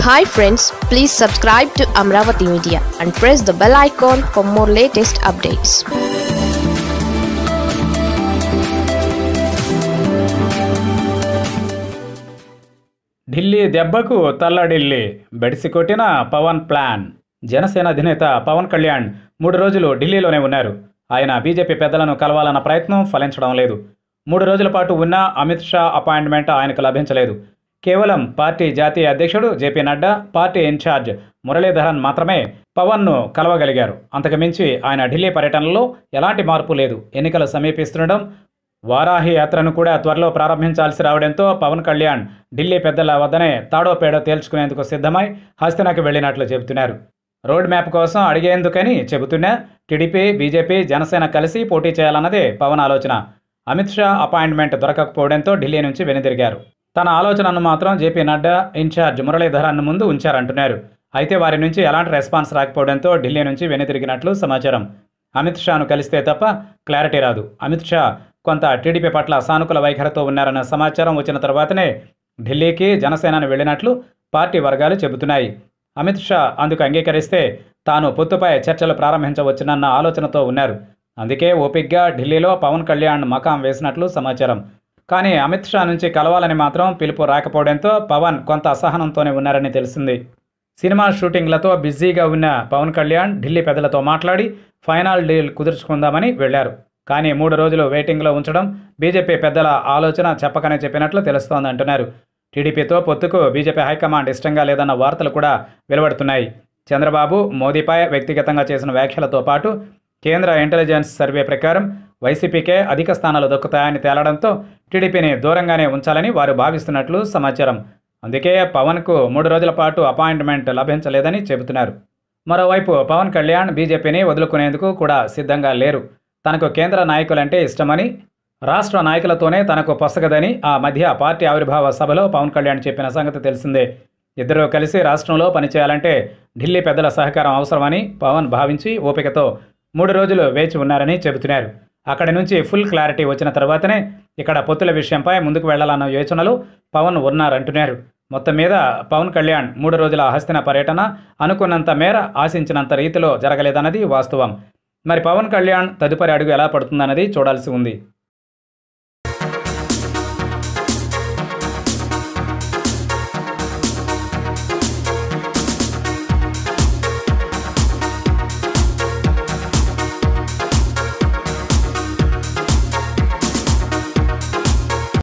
Hi friends, please subscribe to Amaravathi Media and press the bell icon for more latest updates. Delhi దెబ్బకు తల్లడిల్లి బెడిసి కొట్టిన Pawan plan. Janasena అధినేత పవన్ కళ్యాణ్ 3 రోజులు ఢిల్లీలోనే ఉన్నారు. ఆయన బీజేపీ పెద్దలను కలవాలన్న ప్రయత్నం ఫలించడం లేదు. 3 రోజుల పాటు ఉన్న అమిత్ షా అపాయింట్మెంట్ ఆయనకు లభించలేదు. కేవలం పార్టీ జాతీయ అధ్యక్షుడు జేపీ నడ్డా, పార్టీ ఇన్ఛార్జ్ మురళీధరన్ మాత్రమే పవన్ను కలవగలిగారు. అంతకుమించి ఆయన ఢిల్లీ పర్యటనలో ఎలాంటి మార్పు లేదు. ఎన్నికలు సమీపిస్తుండడం, వారాహి యాత్రను కూడా త్వరలో ప్రారంభించాల్సి రావడంతో పవన్ కళ్యాణ్ ఢిల్లీ పెద్దల వద్దనే తాడో పేడో తేల్చుకునేందుకు సిద్ధమై హస్తినాకి వెళ్లినట్లు చెబుతున్నారు. రోడ్ మ్యాప్ కోసం అడిగేందుకని చెబుతున్నా టీడీపీ, బీజేపీ, జనసేన కలిసి పోటీ చేయాలన్నదే పవన్ ఆలోచన. అమిత్ షా అపాయింట్మెంట్ దొరకకపోవడంతో ఢిల్లీ నుంచి వెనుదిరిగారు. తన ఆలోచనను మాత్రం జేపీ నడ్డా, ఇన్ఛార్జ్ మురళీధరన్ ముందు ఉంచారంటున్నారు. అయితే వారి నుంచి ఎలాంటి రెస్పాన్స్ రాకపోవడంతో ఢిల్లీ నుంచి వెనుదిరిగినట్లు సమాచారం. అమిత్ షాను కలిస్తే తప్ప క్లారిటీ రాదు. అమిత్ షా కొంత టీడీపీ పట్ల సానుకూల వైఖరితో ఉన్నారన్న సమాచారం వచ్చిన తర్వాతనే ఢిల్లీకి జనసేనను వెళ్లినట్లు పార్టీ వర్గాలు చెబుతున్నాయి. అమిత్ షా అందుకు అంగీకరిస్తే తాను పొత్తుపై చర్చలు ప్రారంభించవచ్చునన్న ఆలోచనతో ఉన్నారు. అందుకే ఓపిగ్గా ఢిల్లీలో పవన్ కళ్యాణ్ మకాం వేసినట్లు సమాచారం. కానీ అమిత్ షా నుంచి కలవాలని మాత్రం పిలుపు రాకపోవడంతో పవన్ కొంత అసహనంతోనే ఉన్నారని తెలిసింది. సినిమా షూటింగ్లతో బిజీగా ఉన్న పవన్ కళ్యాణ్ ఢిల్లీ పెద్దలతో మాట్లాడి ఫైనల్ డీల్ కుదుర్చుకుందామని వెళ్లారు. కానీ 3 రోజులు వెయిటింగ్లో ఉంచడం బీజేపీ పెద్దల ఆలోచన చెప్పకనే చెప్పినట్లు తెలుస్తోందంటున్నారు. టీడీపీతో పొత్తుకు బీజేపీ హైకమాండ్ ఇష్టంగా లేదన్న వార్తలు కూడా వెలువడుతున్నాయి. చంద్రబాబు, మోదీపై వ్యక్తిగతంగా చేసిన వ్యాఖ్యలతో పాటు కేంద్ర ఇంటెలిజెన్స్ సర్వే ప్రకారం వైసీపీకే అధిక స్థానాలు దక్కుతాయని తేలడంతో టీడీపీని దూరంగానే ఉంచాలని వారు భావిస్తున్నట్లు సమాచారం. అందుకే పవన్కు 3 రోజుల పాటు అపాయింట్మెంట్ లభించలేదని చెబుతున్నారు. మరోవైపు పవన్ కళ్యాణ్ బీజేపీని వదులుకునేందుకు కూడా సిద్ధంగా లేరు. తనకు కేంద్ర నాయకులంటే ఇష్టమని, రాష్ట్ర నాయకులతోనే తనకు పొసగదని ఆ మధ్య పార్టీ ఆవిర్భావ సభలో పవన్ కళ్యాణ్ చెప్పిన సంగతి తెలిసిందే. ఇద్దరూ కలిసి రాష్ట్రంలో పనిచేయాలంటే ఢిల్లీ పెద్దల సహకారం అవసరమని పవన్ భావించి ఓపికతో 3 రోజులు వేచి ఉన్నారని చెబుతున్నారు. అక్కడి నుంచి ఫుల్ క్లారిటీ వచ్చిన తర్వాతనే ఇక్కడ పొత్తుల విషయంపై ముందుకు వెళ్లాలన్న యోచనలో పవన్ ఉన్నారంటున్నారు. మొత్తం మీద పవన్ కళ్యాణ్ 3 రోజుల హస్తిన పర్యటన అనుకున్నంత మేర, ఆశించినంత రీతిలో జరగలేదన్నది వాస్తవం. మరి పవన్ కళ్యాణ్ తదుపరి అడుగు ఎలా పడుతుందన్నది చూడాల్సి ఉంది.